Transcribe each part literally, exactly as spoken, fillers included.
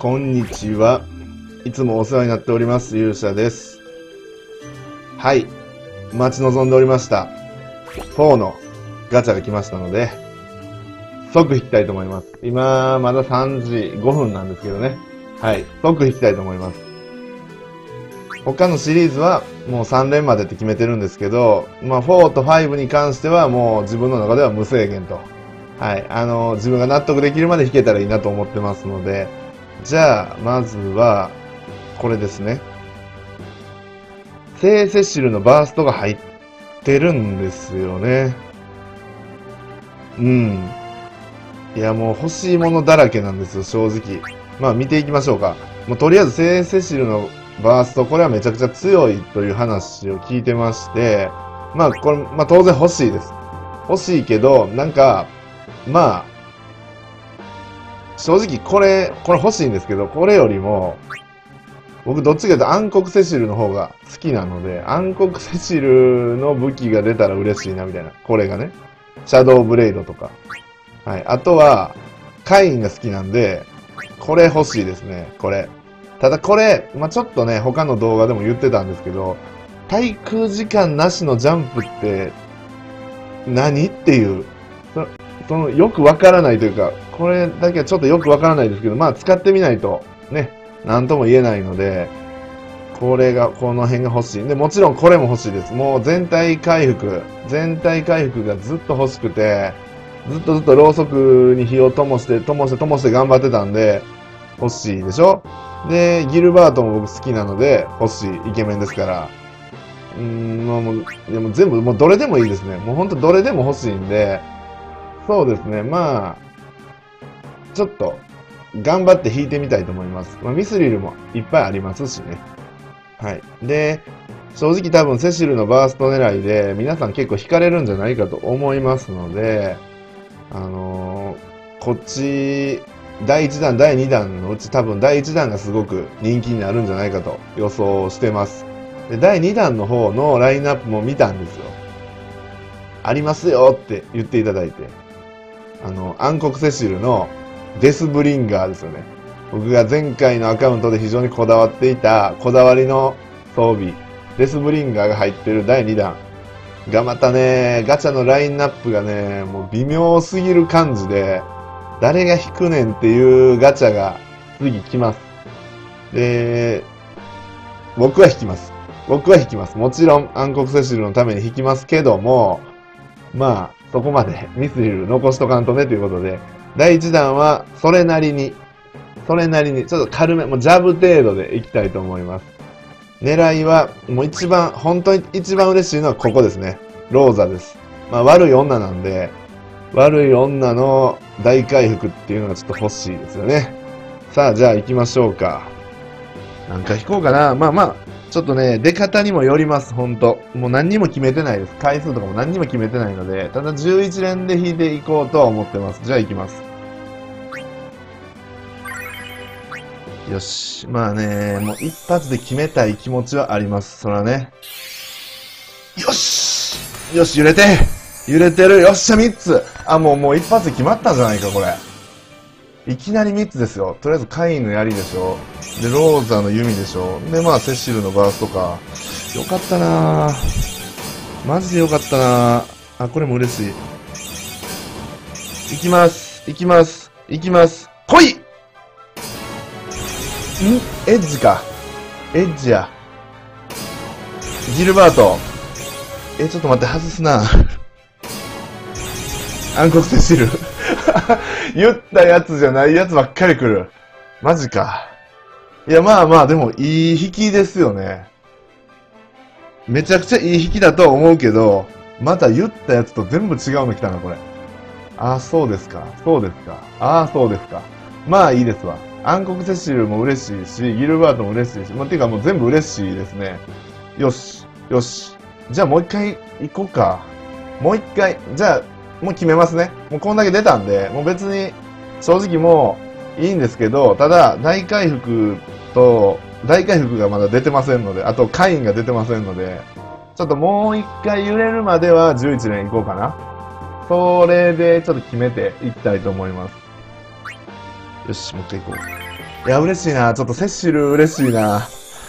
こんにちは。いつもお世話になっております、勇者です。はい。待ち望んでおりました。フォーのガチャが来ましたので、即引きたいと思います。今、まださんじごふんなんですけどね。はい。即引きたいと思います。他のシリーズはもうさん連までって決めてるんですけど、まあフォーとファイブに関してはもう自分の中では無制限と。はい。あの、自分が納得できるまで引けたらいいなと思ってますので、じゃあ、まずは、これですね。聖セシルのバーストが入ってるんですよね。うん。いや、もう欲しいものだらけなんですよ、正直。まあ見ていきましょうか。もうとりあえず聖セシルのバースト、これはめちゃくちゃ強いという話を聞いてまして、まあこれ、まあ当然欲しいです。欲しいけど、なんか、まあ、正直これ、これ欲しいんですけど、これよりも、僕どっちかというと暗黒セシルの方が好きなので、暗黒セシルの武器が出たら嬉しいなみたいな。これがね。シャドウブレイドとか。はい。あとは、カインが好きなんで、これ欲しいですね。これ。ただこれ、まあ、ちょっとね、他の動画でも言ってたんですけど、滞空時間なしのジャンプって何っていう、そそのよくわからないというか、これだけはちょっとよくわからないですけど、まあ使ってみないとね、なんとも言えないので、これが、この辺が欲しい。で、もちろんこれも欲しいです。もう全体回復、全体回復がずっと欲しくて、ずっとずっとろうそくに火を灯して、灯して、灯して頑張ってたんで、欲しいでしょ？で、ギルバートも僕好きなので、欲しい。イケメンですから。うーん、もう、もうでも全部、もうどれでもいいですね。もうほんとどれでも欲しいんで、そうですね、まあ、ちょっと、頑張って弾いてみたいと思います。まあ、ミスリルもいっぱいありますしね。はい。で、正直多分セシルのバースト狙いで、皆さん結構惹かれるんじゃないかと思いますので、あのー、こっち、だいいちだん、だいにだんのうち多分だいいちだんがすごく人気になるんじゃないかと予想してます。で、だいにだんの方のラインナップも見たんですよ。ありますよって言っていただいて。あの、暗黒セシルのデスブリンガーですよね。僕が前回のアカウントで非常にこだわっていたこだわりの装備、デスブリンガーが入ってるだいにだんがまたね、ガチャのラインナップがね、もう微妙すぎる感じで、誰が引くねんっていうガチャが次来ます。で、僕は引きます。僕は引きます。もちろん暗黒セシルのために引きますけども、まあ、そこまでミスリル残しとかんとねということで、だいいちだんはそれなりに、それなりに、ちょっと軽め、もうジャブ程度でいきたいと思います。狙いは、もう一番、本当に一番嬉しいのはここですね。ローザです。まあ悪い女なんで、悪い女の大回復っていうのがちょっと欲しいですよね。さあ、じゃあ行きましょうか。なんか引こうかな。まあまあ、ちょっとね、出方にもよります、ほんと。もう何にも決めてないです。回数とかも何にも決めてないので、ただじゅういち連で引いていこうとは思ってます。じゃあ行きます。よし。まあね、もう一発で決めたい気持ちはあります。そらね。よしよし、揺れて揺れてる。よっしゃ、みっつ。あ、もう、もう一発で決まったんじゃないか、これ。いきなりみっつですよ。とりあえずカインの槍でしょ。で、ローザの弓でしょ。で、まあ、セシルのバーストか。よかったなぁ。マジでよかったなぁ。あ、これも嬉しい。いきます。いきます。いきます。来いんエッジか。エッジや。ギルバート。え、ちょっと待って、外すな。暗黒セシル。言ったやつじゃないやつばっかり来る。マジか。いや、まあまあ、でも、いい引きですよね。めちゃくちゃいい引きだとは思うけど、また言ったやつと全部違うの来たな、これ。ああ、そうですか。そうですか。ああ、そうですか。まあいいですわ。暗黒セシルも嬉しいし、ギルバートも嬉しいし、まあ、ていうかもう全部嬉しいですね。よし、よし。じゃあもう一回行こうか。もう一回、じゃあ、もう決めますね。もうこんだけ出たんで、もう別に、正直もういいんですけど、ただ、大回復と、大回復がまだ出てませんので、あと、カインが出てませんので、ちょっともう一回揺れるまではじゅういち連行こうかな。それでちょっと決めていきたいと思います。よし、もう一回行こう。 いや、嬉しいな。ちょっとセシル嬉しいな。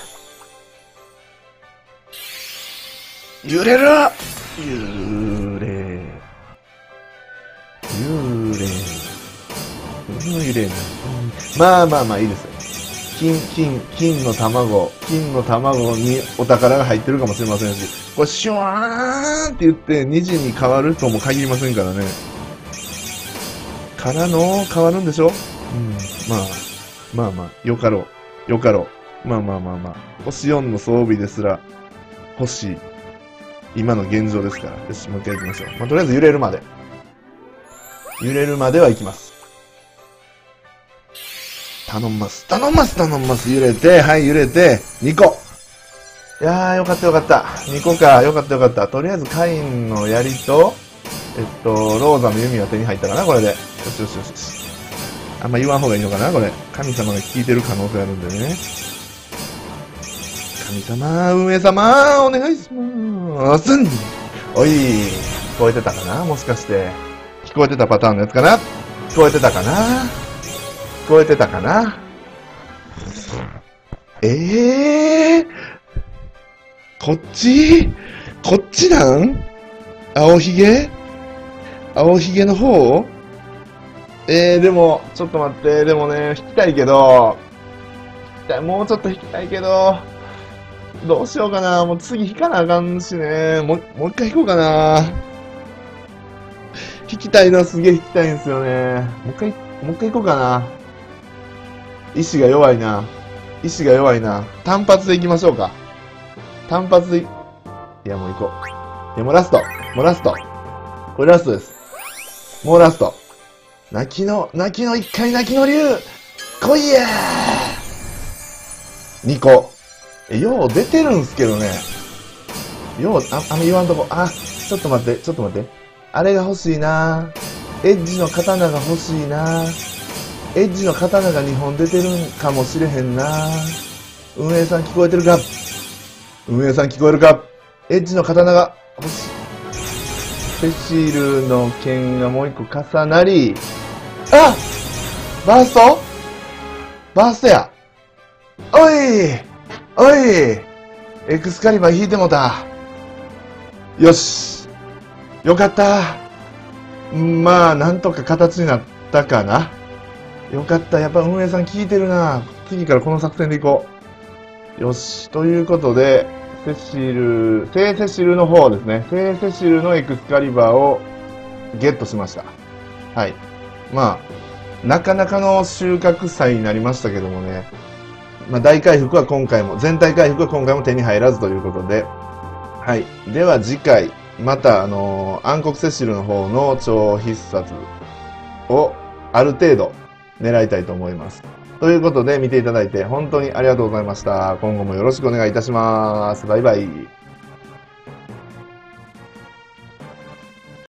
揺れる幽霊。幽霊。幽霊な。まあまあまあいいですよ。金、金、金の卵。金の卵にお宝が入ってるかもしれませんし。これシュワーンって言ってにじに変わるとも限りませんからね。からの変わるんでしょ？うん。まあ。まあまあ、よかろう。よかろう。まあまあまあまあ。星よんの装備ですら欲しい。今の現状ですから。よし、もう一回行きましょう。まあ、とりあえず揺れるまで。揺れるまでは行きます。頼んます。頼んます、頼んます。揺れて、はい、揺れて、にこ。いやー、よかったよかった。にこか、よかったよかった。とりあえず、カインの槍と、えっと、ローザの弓が手に入ったかな、これで。よしよしよしよし。あんま言わん方がいいのかなこれ。神様が聞いてる可能性あるんでね。神様、運営様、お願いします。おい、聞こえてたかなもしかして。聞こえてたパターンのやつかな聞こえてたかな聞こえてたかなええー、こっちこっちなん青ひげ青ひげの方えー、でも、ちょっと待って、でもね、弾きたいけど、弾きたい、もうちょっと弾きたいけど、どうしようかな、もう次弾かなあかんしね、もう、もう一回弾こうかな。弾きたいのはすげえ弾きたいんですよね。もう一回、もう一回行こうかな。意志が弱いな。意志が弱いな。単発で行きましょうか。単発で、いやもう行こう。いやもうラスト。もうラスト。これラストです。もうラスト。泣きの、泣きの一回泣きの竜来いやー !に 個。え、よう出てるんすけどね。よう、あ、あんま言わんとこ。あ、ちょっと待って、ちょっと待って。あれが欲しいなエッジの刀が欲しいなエッジの刀がにほん出てるんかもしれへんな運営さん聞こえてるか運営さん聞こえるかエッジの刀が欲しい。セシルの剣がもう一個重なり、あバーストバーストやおいおいエクスカリバー引いてもたよしよかったまあ、なんとか形になったかなよかった。やっぱ運営さん聞いてるな次からこの作戦でいこう。よし。ということで、セシル、聖セシルの方ですね。聖セシルのエクスカリバーをゲットしました。はい。まあ、なかなかの収穫祭になりましたけどもね。まあ、大回復は今回も、全体回復は今回も手に入らずということで。はい。では次回、また、あのー、暗黒セシルの方の超必殺をある程度狙いたいと思います。ということで見ていただいて本当にありがとうございました。今後もよろしくお願いいたします。バイバイ。